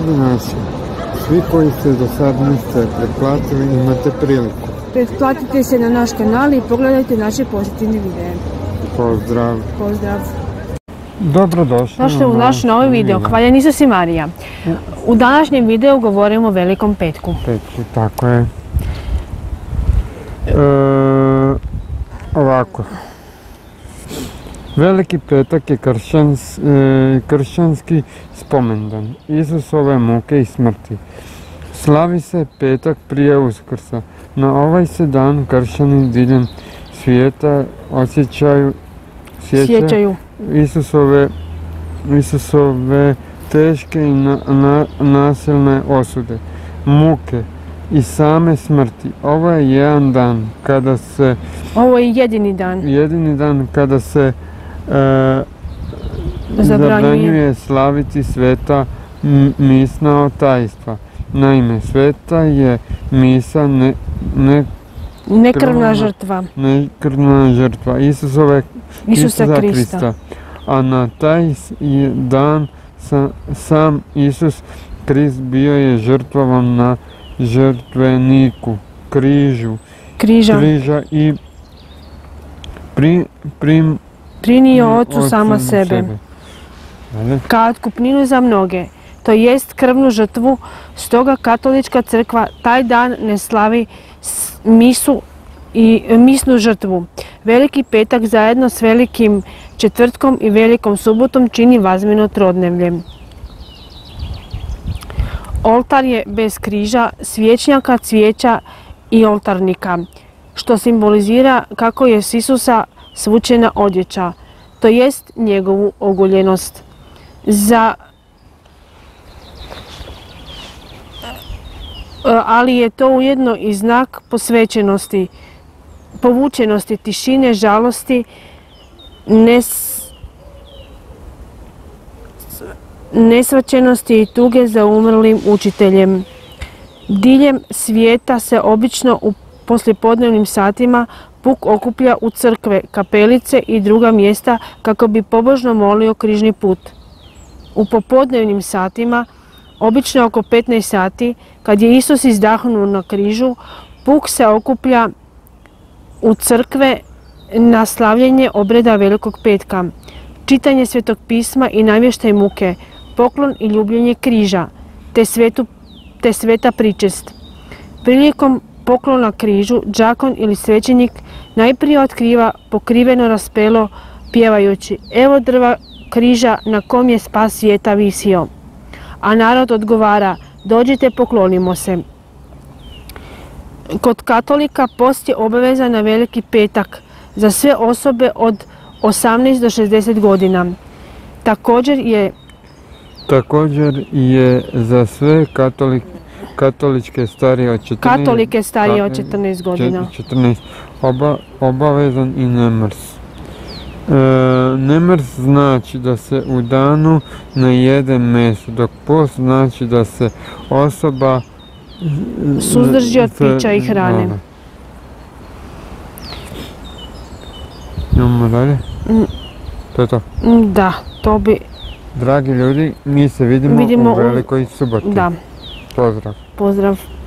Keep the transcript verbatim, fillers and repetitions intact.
Dragi naši, svi koji ste do sad niste pretplatili, imate priliku. Pretplatite se na naš kanal i pogledajte naše pozitivne videe. Pozdrav! Pozdrav! Dobrodošli Došli u naš novi video, Hvaljen Isus i Marija. U današnjem videu govorimo o Velikom petku. Petku, tako je. E, ovako. Veliki petak je kršćans, e, kršćanski spomendan Isusove muke i smrti. Slavi se petak prije Uskrsa. Na ovaj se dan kršćani diljem svijeta osjećaju Sjećaju Isusove, Isusove teške i na, na, nasilne osude, muke i same smrti. Ovo je jedan dan kada se... Ovo je jedini dan. Jedini dan kada se e, zabranjuje slaviti sveta misna tajstva. Naime, sveta je misa ne, ne nekrvna žrtva. Nekrvna žrtva Isusove Isusa Isusa Krista. Krista. A na taj dan sa, sam Isus Krist bio je žrtvovan na žrtveniku, križu, Križa. križa i pri, prim, prinio Ocu sama sebe. sebe. Kao otkupninu za mnoge, to jest krvnu žrtvu, stoga katolička crkva taj dan ne slavi misu i misnu žrtvu. Veliki petak zajedno s Velikim četvrtkom i Velikom subotom čini vazmino trodnevlje. Oltar je bez križa, svječnjaka, cvijeća i oltarnika, što simbolizira kako je s Isusa svučena odjeća, to jest njegovu oguljenost. Za ali je to ujedno i znak posvećenosti, povučenosti, tišine, žalosti, nes, nesvaćenosti i tuge za umrlim učiteljem. Diljem svijeta se obično u poslijepodnevnim satima puk okuplja u crkve, kapelice i druga mjesta kako bi pobožno molio križni put. U popodnevnim satima, obično oko petnaest sati, kad je Isus izdahnuo na križu, puk se okuplja u crkve na slavljenje obreda Velikog petka, čitanje Svetog pisma i navještaj muke, poklon i ljubljenje križa, te, svetu, te sveta pričest. Prilikom poklona križu, đakon ili svećenik najprije otkriva pokriveno raspelo pjevajući: evo drva križa na kom je spas svijeta visio. A narod odgovara: dođite, poklonimo se. Kod katolika post je obavezan na Veliki petak za sve osobe od osamnaest do šezdeset godina. Također je Također je za sve katolik, katoličke starije od četrnaest, katolike starije od četrnaest godina četrnaest, oba, obavezan i nemrs. E, nemrs znači da se u danu ne jede meso, dok post znači da se osoba suzdrži od pića i hrane. Imamo dalje? Mm. To je to? Da, to bi... Dragi ljudi, mi se vidimo, vidimo u Velikoj suboti. Da. Pozdrav. Pozdrav.